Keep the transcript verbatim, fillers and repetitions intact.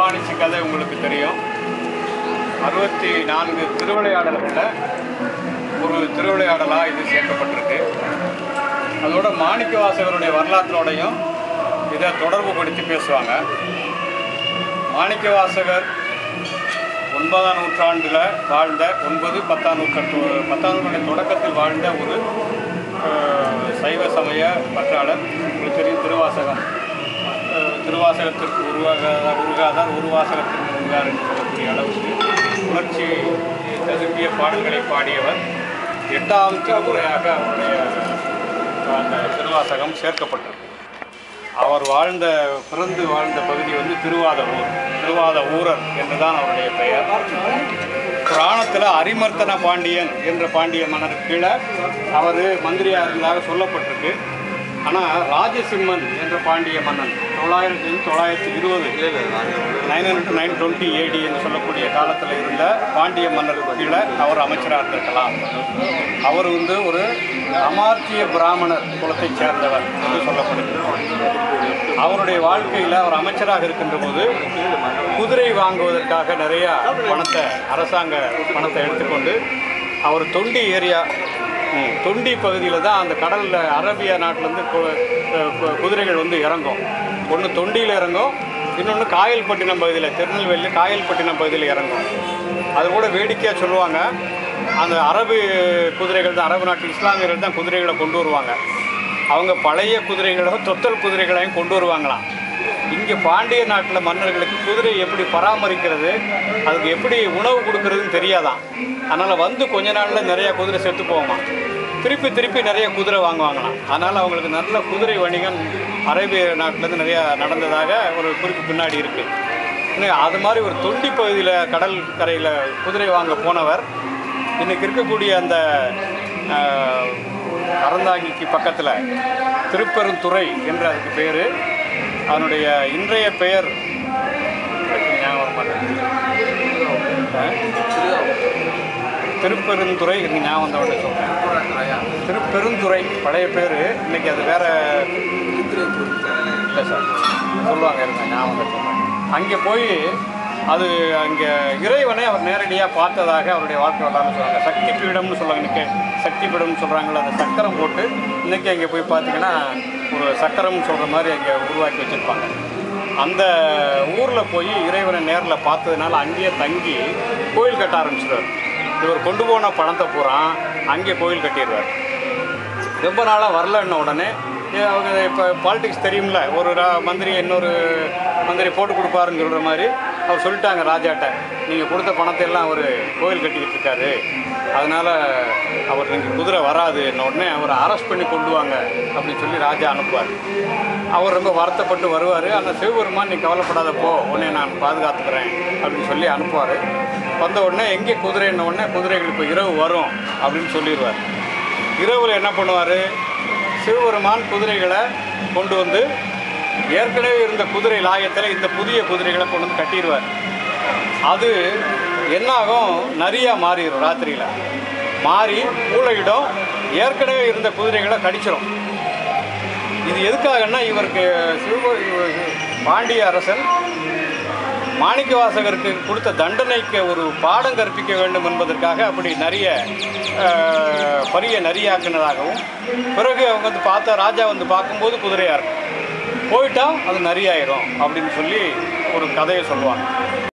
திருவாணிச்சி கதை உங்களுக்கு தெரியும். அறுபத்தி நான்கு திருவிளையாடல்களில் ஒரு திருவிளையாடலாக இது சேர்க்கப்பட்டிருக்கு. அதோட மாணிக்கவாசகருடைய வரலாற்றோடையும் இதை தொடர்பு படுத்தி பேசுவாங்க. மாணிக்கவாசகர் ஒன்பதாம் நூற்றாண்டில் வாழ்ந்த ஒன்பது பத்தாம் நூற்றாண்டு பத்தாம் நூற்றாண்டு தொடக்கத்தில் வாழ்ந்த ஒரு சைவ சமய பற்றாளர். உங்களுக்கு தெரியும், திருவாசகம் திருவாசகத்திற்கு உருவாக உருகாதார் உருவாசகத்திற்கு உருகார் என்று சொல்லக்கூடிய அளவுக்கு உணர்ச்சி ததும்பிய பாடல்களை பாடியவர். எட்டாம் திருமுறையாக அவருடைய அந்த திருவாசகம் சேர்க்கப்பட்டிருக்கு. அவர் வாழ்ந்த பிறந்து வாழ்ந்த பகுதி வந்து திருவாத ஊர் திருவாத ஊரர் என்றுதான் அவருடைய பெயர். புராணத்தில் அரிமர்த்தன பாண்டியன் என்ற பாண்டிய மன்னர் கீழே அவர் மந்திரியாக இருந்ததாக சொல்லப்பட்டிருக்கு. ஆனால் ராஜசிம்மன் என்ற பாண்டிய மன்னன் தொள்ளாயிரத்தி தொள்ளாயிரத்தி இருபது nine hundred nine twenty AD என்று சொல்லக்கூடிய காலத்தில் இருந்த பாண்டிய மன்னருக்கு கீழே அவர் அமைச்சராக இருந்திருக்கலாம். அவர் வந்து ஒரு அமார்த்திய பிராமணர் குலத்தைச் சேர்ந்தவர் என்று சொல்லப்படுகிறது. அவருடைய வாழ்க்கையில் அவர் அமைச்சராக இருக்கின்ற போது குதிரை வாங்குவதற்காக நிறையா பணத்தை அரசாங்க பணத்தை எடுத்துக்கொண்டு அவர் தொண்டி ஏரியா தொண்டி பகுதியில் தான் அந்த கடலில் அரேபியா நாட்டிலேருந்து குதிரைகள் வந்து இறங்கும். ஒன்று தொண்டியில் இறங்கும், இன்னொன்று காயல்பட்டினம் பகுதியில் திருநெல்வேலி காயல்பட்டினம் பகுதியில் இறங்கும். அது கூட வேடிக்கையாக சொல்லுவாங்க, அந்த அரபு குதிரைகள் தான், அரபு நாட்டு இஸ்லாமியர்கள் தான் குதிரைகளை கொண்டு வருவாங்க. அவங்க பழைய குதிரைகளும் தொத்தல் குதிரைகளையும் கொண்டு வருவாங்களாம். இங்கே பாண்டிய நாட்டில் மன்னர்களுக்கு குதிரை எப்படி பராமரிக்கிறது, அதுக்கு எப்படி உணவு கொடுக்கறதுன்னு தெரியாதான். அதனால் வந்து கொஞ்ச நாளில் நிறையா குதிரை செத்து போகுமா, திருப்பி திருப்பி நிறைய குதிரை வாங்குவாங்களாம். அதனால் அவங்களுக்கு நல்ல குதிரை வணிகம் அரேபிய நாட்டிலேருந்து நிறையா நடந்ததாக ஒரு குறிப்பு பின்னாடி இருக்குது. இன்னும் அது மாதிரி ஒரு தொண்டி பகுதியில் கடல் கரையில் குதிரை வாங்க போனவர் இன்றைக்கி இருக்கக்கூடிய அந்த அறந்தாங்கிக்கு பக்கத்தில் திருப்பெருந்துறை என்று அதுக்கு பேர். அதனுடைய இன்றைய பெயர் ஞாபகம் மாட்டேன். திருப்பெருந்துறை இருக்கு, ஞாபகம் வந்தவொடனே சொல்கிறேன். திருப்பெருந்துறை பழைய பேர், இன்றைக்கி அது வேறு இல்லை சார் சொல்லுவாங்க, இருங்க ஞாபகம் சொல்கிறேன். அங்கே போய் அது அங்கே இறைவனை அவர் நேரடியாக பார்த்ததாக அவருடைய வாழ்க்கை வரலாறுன்னு சொல்கிறாங்க. சக்தி பீடம்னு சொல்லுவாங்க, இன்றைக்கி சக்தி பீடம்னு சொல்கிறாங்களே, அந்த சக்கரம் போட்டு இன்றைக்கி அங்கே போய் பார்த்தீங்கன்னா ஒரு சக்கரம்னு சொல்கிற மாதிரி அங்கே உருவாக்கி வச்சுருப்பாங்க. அந்த ஊரில் போய் இறைவனை நேரில் பார்த்ததுனால அங்கேயே தங்கி கோயில் கட்ட ஆரம்பிச்சிடுவார். இவர் கொண்டு போன பணத்தை பூரா அங்கே கோயில் கட்டிடுவார். ரொம்ப நாளாக வரலன்ன உடனே அவங்க இப்போ பாலிடிக்ஸ் தெரியும்ல, ஒரு மந்திரி இன்னொரு மந்திரி போட்டு கொடுப்பாருன்னு சொல்கிற மாதிரி அவர் சொல்லிட்டாங்க ராஜாட்ட, நீங்கள் கொடுத்த பணத்தை எல்லாம் அவர் கோயில் கட்டிக்கிட்டு இருக்காரு, அதனால் அவர் நீங்கள் குதிரை வராது என்ன உடனே அவரை அரெஸ்ட் பண்ணி கொண்டு வாங்க அப்படின்னு சொல்லி ராஜா அனுப்புவார். அவர் ரொம்ப வருத்தப்பட்டு வருவார். ஆனால் சிவபெருமான் நீ கவலைப்படாத போ, உடனே நான் பாதுகாத்துக்கிறேன் அப்படின்னு சொல்லி அனுப்புவார். வந்த உடனே எங்கே குதிரைன்ன உடனே குதிரைகள் இப்போ இரவு வரும் அப்படின்னு சொல்லிடுவார். இரவில் என்ன பண்ணுவார், சிவபெருமான் குதிரைகளை கொண்டு வந்து ஏற்கனவே இருந்த குதிரை லாயத்தில் இந்த புதிய குதிரைகளை கொண்டு வந்து கட்டிடுவார். அது என்னாகும், நரியாக மாறிடும். ராத்திரியில் மாறி ஊழையிடும், ஏற்கனவே இருந்த குதிரைகளை கடிச்சிடும். இது எதுக்காகன்னா இவருக்கு சிவ பாண்டிய அரசன் மாணிக்கவாசகருக்கு கொடுத்த தண்டனைக்கு ஒரு பாடம் கற்பிக்க வேண்டும் என்பதற்காக அப்படி நிறைய பரிய நரியாக்குனதாகவும், பிறகு அவங்க வந்து பார்த்தா ராஜா வந்து பார்க்கும்போது குதிரையாக இருக்கும், போயிட்டா அது நரியாயிரும் அப்படின்னு சொல்லி ஒரு கதையை சொல்லுவாங்க.